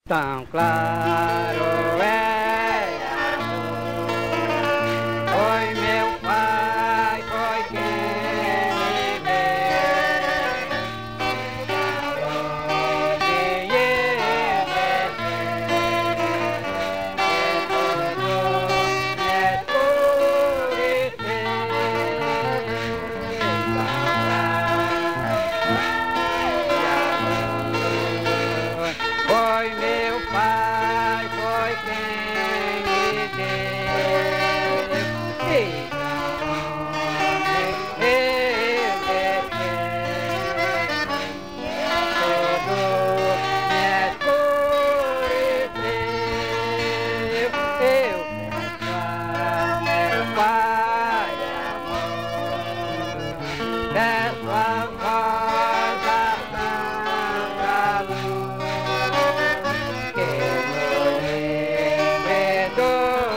Tão claro é amor. Foi meu pai, foi quem me deu. Hoje eu é por foi meu pai, foi quem me deu. E eu tudo me escureceu. Eu peço a meu pai amor, peço a voz da santa luz, que no livro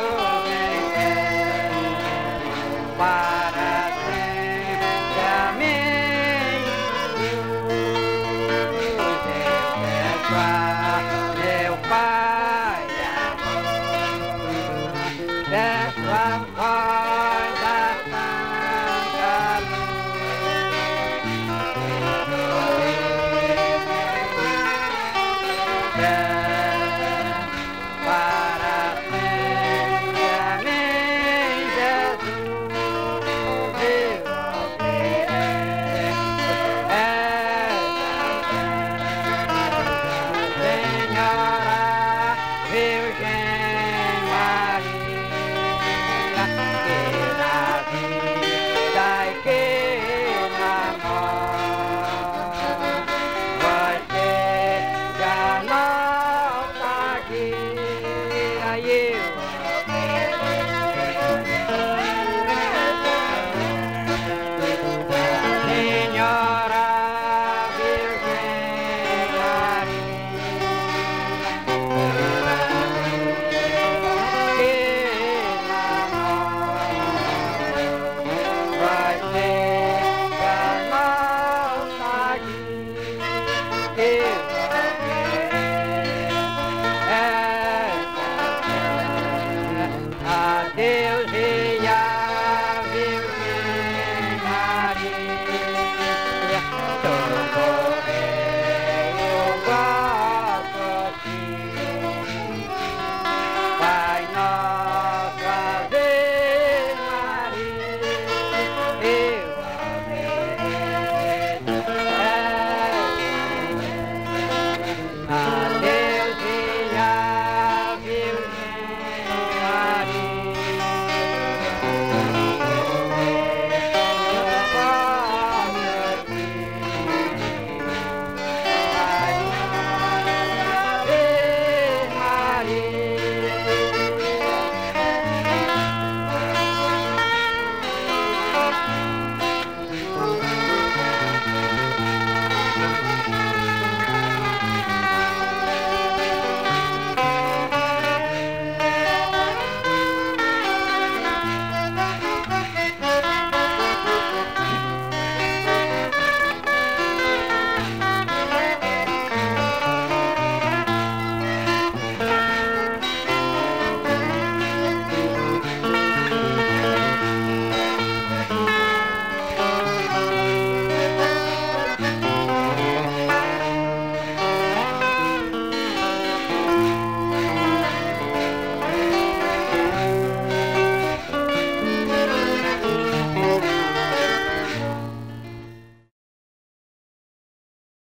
para sempre a mim luz. Eu peço a meu pai amor, peço a voz da santa luz, que no livro